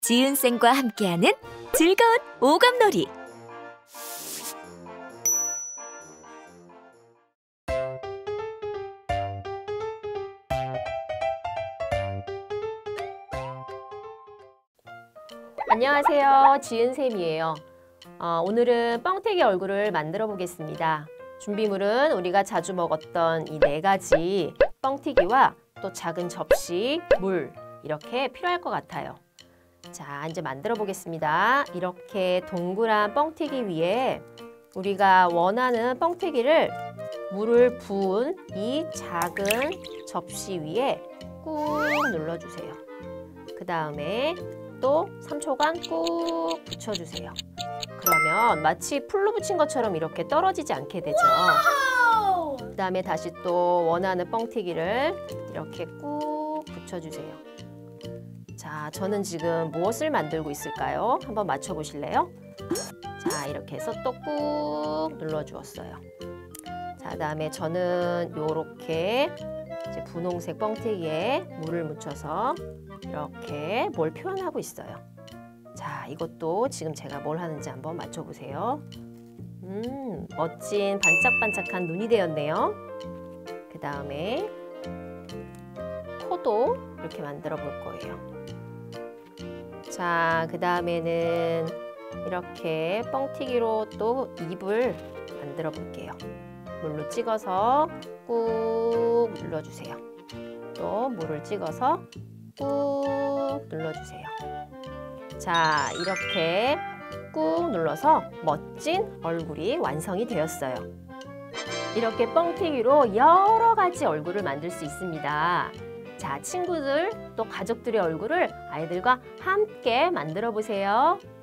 지은쌤과 함께하는 즐거운 오감놀이. 안녕하세요, 지은쌤이에요. 오늘은 뻥튀기 얼굴을 만들어 보겠습니다. 준비물은 우리가 자주 먹었던 이 4가지 뻥튀기와 또 작은 접시, 물 이렇게 필요할 것 같아요. 자, 이제 만들어 보겠습니다. 이렇게 동그란 뻥튀기 위에 우리가 원하는 뻥튀기를 물을 부은 이 작은 접시 위에 꾹 눌러주세요. 그 다음에 또 3초간 꾹 붙여주세요. 그러면 마치 풀로 붙인 것처럼 이렇게 떨어지지 않게 되죠. 그 다음에 다시 또 원하는 뻥튀기를 이렇게 꾹 붙여주세요. 자, 저는 지금 무엇을 만들고 있을까요? 한번 맞춰보실래요? 자, 이렇게 해서 또 꾹 눌러주었어요. 자, 그 다음에 저는 이렇게 이제 분홍색 뻥튀기에 물을 묻혀서 이렇게 뭘 표현하고 있어요. 자, 이것도 지금 제가 뭘 하는지 한번 맞춰보세요. 멋진 반짝반짝한 눈이 되었네요. 그 다음에 코도 이렇게 만들어 볼 거예요. 자, 그 다음에는 이렇게 뻥튀기로 또 입을 만들어 볼게요. 물로 찍어서 꾹 눌러주세요. 또 물을 찍어서 꾹 눌러주세요. 자, 이렇게 꾹 눌러서 멋진 얼굴이 완성이 되었어요. 이렇게 뻥튀기로 여러 가지 얼굴을 만들 수 있습니다. 자, 친구들 또 가족들의 얼굴을 아이들과 함께 만들어 보세요.